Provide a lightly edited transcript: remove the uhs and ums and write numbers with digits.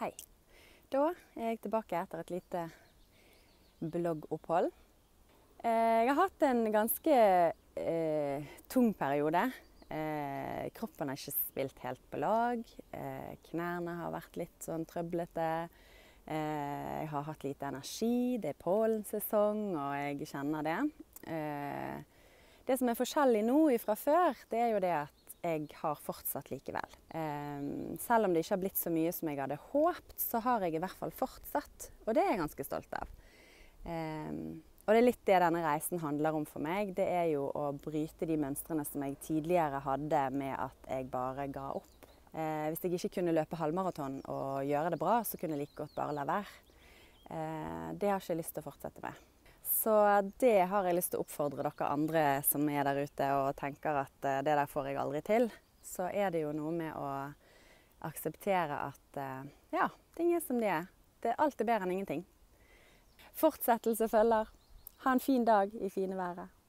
Hei. Da er jeg tilbake etter et lite bloggopphold. Jeg har hatt en ganske tung periode. Kroppen har ikke spilt helt på lag. Knærne har vært litt sånn trøblete. Jeg har hatt lite energi. Det er pollensesong, og jeg kjenner det. Det som er forskjellig nå fra før, det er jo det at jeg har fortsatt likevel. Selv om det ikke har blitt så mye som jeg hadde håpet, så har jeg i hvert fall fortsatt. Og det er jeg ganske stolt av. Og det er litt det denne reisen handler om for meg. Det er jo å bryte de mønstrene som jeg tidligere hadde med at jeg bare ga opp. Hvis jeg ikke kunne løpe halvmaraton og gjøre det bra, så kunne jeg like godt bare la være. Det har jeg ikke lyst til å fortsette med. Så det har jeg lyst til å oppfordre dere andre som er der ute og tenker at det der får jeg aldri til. Så er det jo noe med å akseptere at ja, ting er som de er. Det er alltid bedre enn ingenting. Fortsettelse følger. Ha en fin dag i fine været.